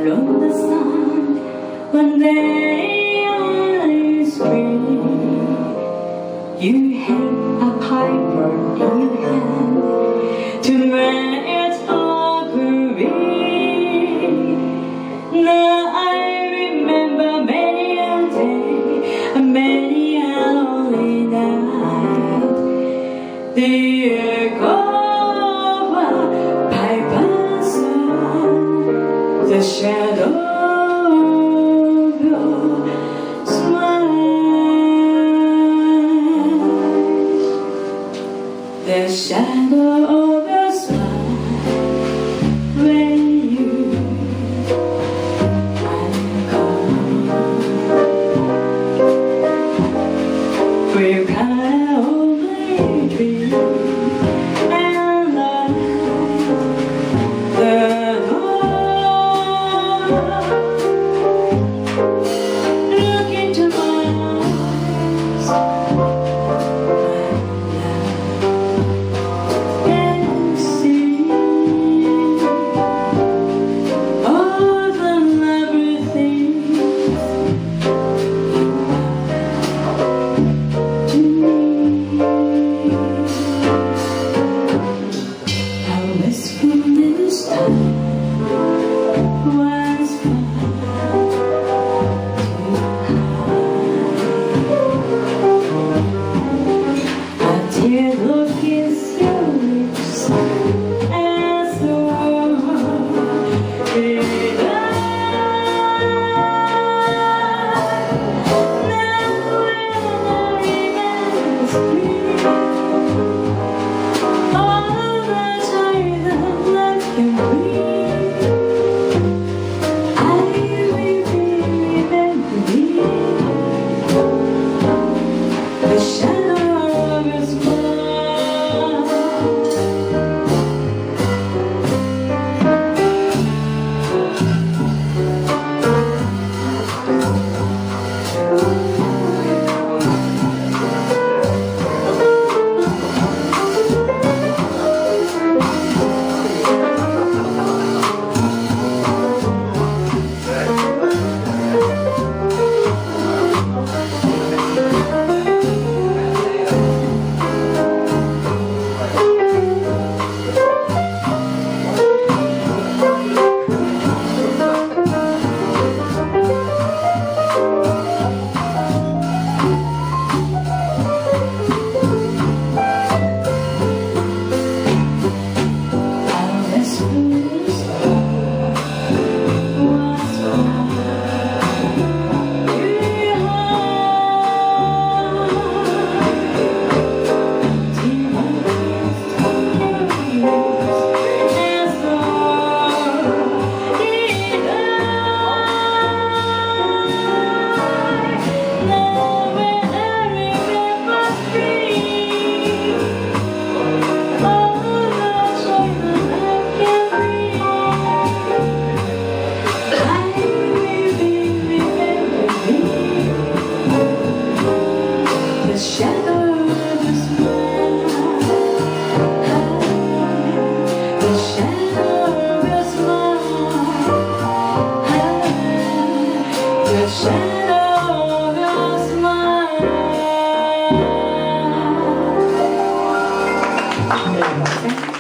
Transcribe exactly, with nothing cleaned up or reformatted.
follow the sun. One day on a street, you had a piper in your hand to make its mockery. Now I remember many a day and many a lonely night, the echo of a piper's song, the shadow of your smile, the shadow of your smile when you are gone. We've got all my dreams and light the dawn. Look into my eyes, and see all the lovely things you are to me. How wistful this time was far a tear look is your lips as the world began. Now when I remember spring, all the joy that life can bring, I will be remembering the shadow of your smile. The shadow of your smile, the shadow of your smile, the shadow of your smile.